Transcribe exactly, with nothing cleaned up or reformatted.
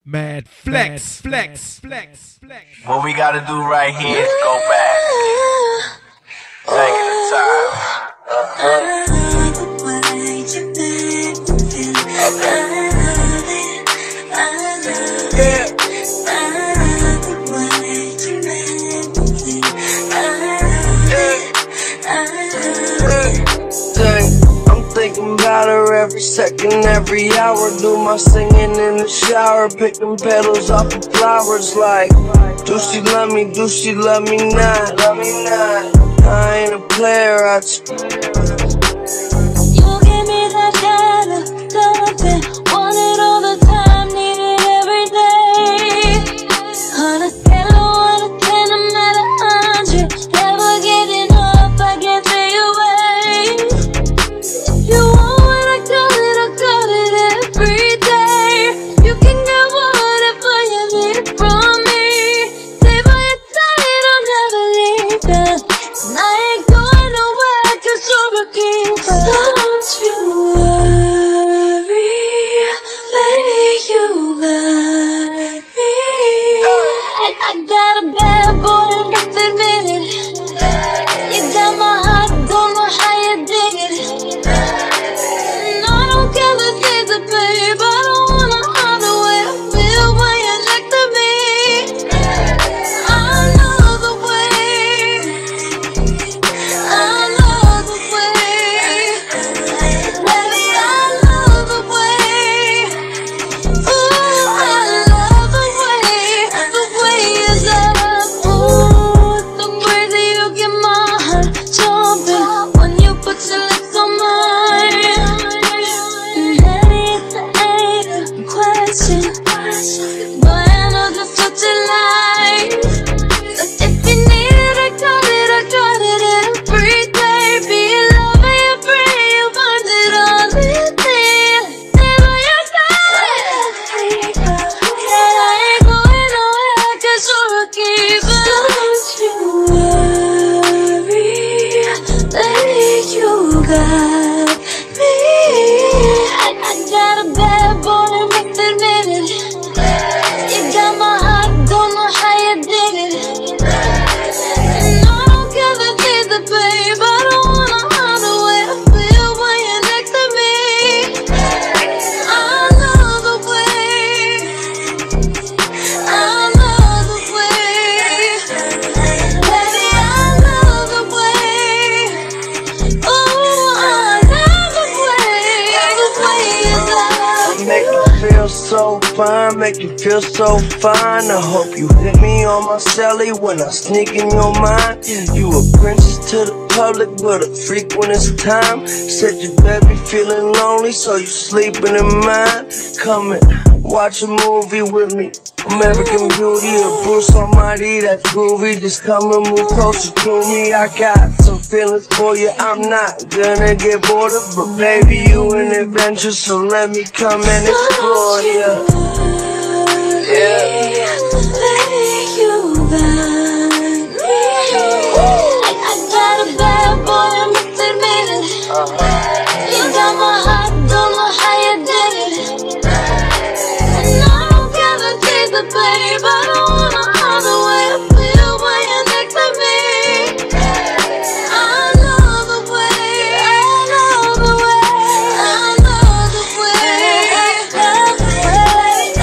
Mad flex, flex, flex, flex. What we gotta do right here is go back. Taking the time. Thinking about her every second, every hour. Do my singing in the shower, picking petals off the flowers. Like, do she love me? Do she love me not? Love me not. I ain't a player. I just you give me that kind of something, want it all the time, need it every day. On a scale of one to ten, I'm at a hundred. Never getting up, I can't stay away. You want what I got it, I got it every day. You can get whatever you need from me. Stay by your side, I'll never leave that. And I ain't going nowhere, cause you're a keeper. Don't you worry, lady, you love me. I, I got a bad boy, I must admit it. You got my heart, don't know how you dig it. And I don't care the things I pay, but I don't wanna hide the way I feel when you're next to me. I know the way, I know the way, baby, I know the way. Ooh, I love the way, the way you love. Ooh, the way that you get my heart jumping when you put your lips on mine. And that is the ain't a question, but I know just what you like. But if you need it, I got it, I got it every day. Be your lover, your friend, you find it all in there. Stay by your side. Yeah, I ain't going nowhere, cause you're a keeper. Don't you worry, lady, you got me. I, I got a bad boy, I must admit it. You got my heart, don't know how you dig it. And I don't care the things I pay, but I don't wanna hide the way I feel when you're next to me. I know the way, I know the way, baby, I know the way. Ooh, I know the way, the way you love. make you feel so fine, make you feel so fine. I hope you hit me on my celly when I sneak in your mind. You a princess to the public, but a freak when it's time. Said your baby feeling lonely, so you sleeping in mine. Come and watch a movie with me. American Beauty or Bruce Almighty, that's groovy. Just come and move closer to me. I got some feelings for you, I'm not gonna get bored of. But baby, you an adventure, so let me come and explore you. Yeah. Lady, you got me. I, I got a bad boy, I must admit it. You got my heart, don't know how you did it. And I don't care the things I pay, but I don't wanna hide the way I feel when you're next to me. I know the way, I know the way, I know the way, I know the way.